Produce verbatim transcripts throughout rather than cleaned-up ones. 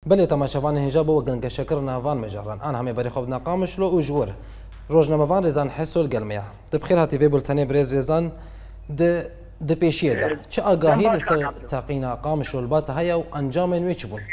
بله تماشاوان هجاب و گنگ شکر نوان مجران آن همه بری خوب نقامش لو وجور روزنامه‌وان رزان حسول گلمیا تبخیر هاتی وی بولتنی برز رزان د د پیشیه ده چه آگاهی لسر تقینا قامش البات هيا و انجام نوی چی بون؟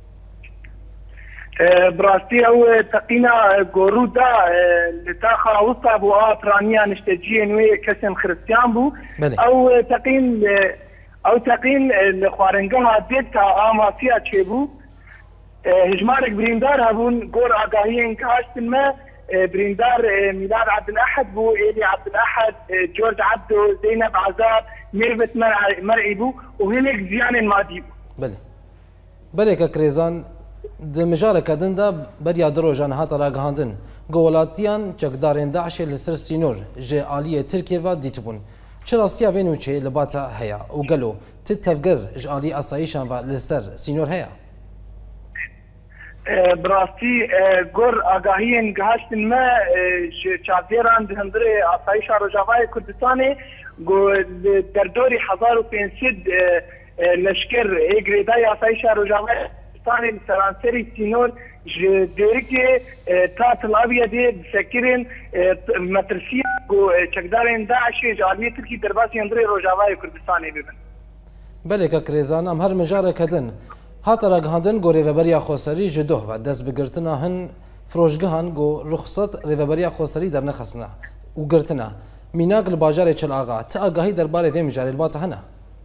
براستی او تقینا گورو دا لتاخا وسطا بو آفرانیا نشتجیه نوی کسیم خرستیان بو او تقین او تقین لخوارنگه ها دید تا آماسیا چه بو هجمارك بريندار هبون قول آگاهی انكاشتن ما بريندار ميلاد عبد الأحد بو إيلي عبد الأحد جورج عبدو زينب عزاب ميرفت مرعي بو وهناك زيان المادي بو بله بله كريزان د مجارك دن دا بريا دروجان هاتا راگهاندن قولاتيان چكدارين داعش لسر سينور جي آلية تركيا و ديتبون چراستيا وينو چه لباتا هيا وقالو تتفقر جي آلية أصايشان و لسر سينور هيا براستی گور آگاهی انگهاشتن ما چاودیران دهندره آسایش روجاوای کردستانی گو در دوری هزار و پانصد لشکر اگریدای آسایش روجاوای کردستانی سرانسری سینور دیری که تا تلاویه دی بسکرین مترسیه گو چکدارین داعشی جالیه ترکی درباسی اندره روجاوای کردستانی ببین. بله که کریزان ام هر مجاره کدن هاتا راگهاندن گو ریوبریا خوسری جدوه و دست بگرتنا هن فروشگهان گو رخصت ریوبریا خوسری در نخصنا و گرتنا میناق لباجار چل آغا تا آگاهی در باره وی مجاری الباتا هنه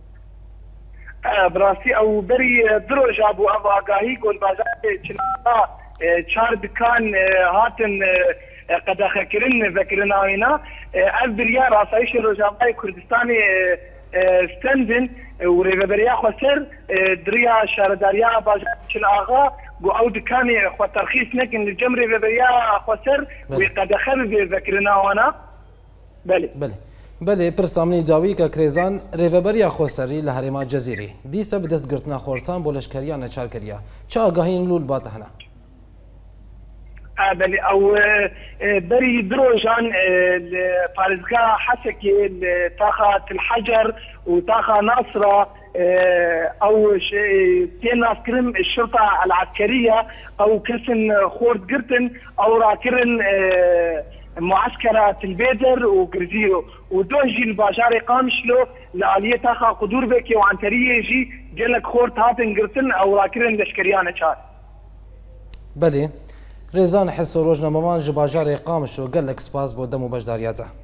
براستی او بری درو جابو او آگاهی گو الباجار چل آغا چار دکان هاتن قد اخکرن ذکرن آینا از بریا راسایش روجابای کردستانی ستندن وريبريا خسر دريا شارداريا باجل آغا قو او دكاني خو ترخيص نكن لجم ريبريا خسر وقد خرب ذكرنا وانا بله بله بله برسامني داوي كريزان ريبريا خسري لهرما جزيري دي سب دست گرتنا خورتان بولشكريا نچار كريا چا آگاهين لول باتهنا بله او بري دروجان فارزقا حسكي طاقة الحجر وطاقة ناصرة او تينا كرم الشرطة العسكرية او كسن خورد قرتن او راكرن معسكرة البيدر وقرزيرو ودوجي الباجاري قامشلو لآلية طاقة قدور بكي وعن تريه يجي جلك خورد هاتن قرتن او راكرن لشكريان چار بله رزان حس و روزنامه‌وان جباجار قامش و گلک سپاس بود دم و بجداریاته